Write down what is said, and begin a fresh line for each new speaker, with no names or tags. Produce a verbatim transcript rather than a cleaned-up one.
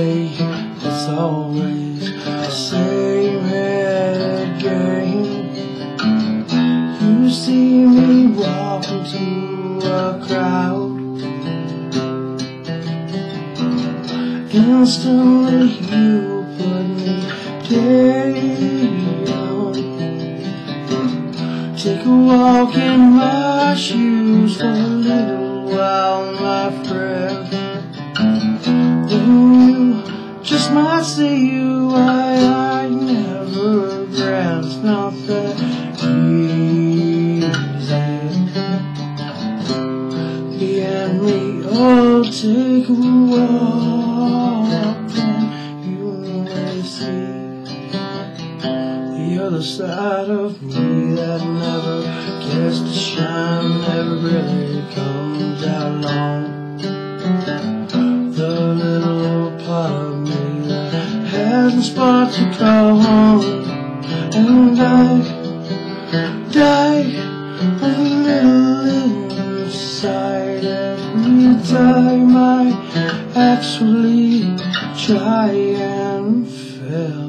day, it's always the same again. You see me walk into a crowd, instantly you put me down. Take a walk in my shoes for a little while, my friend. Then you just might see why I never grant, not that easy. Me and me, oh, take a walk, and you may see the other side of me that never gets to shine, never really comes out long. The little part of me that hasn't spark to call home, and I die a little inside every time I actually try and fail.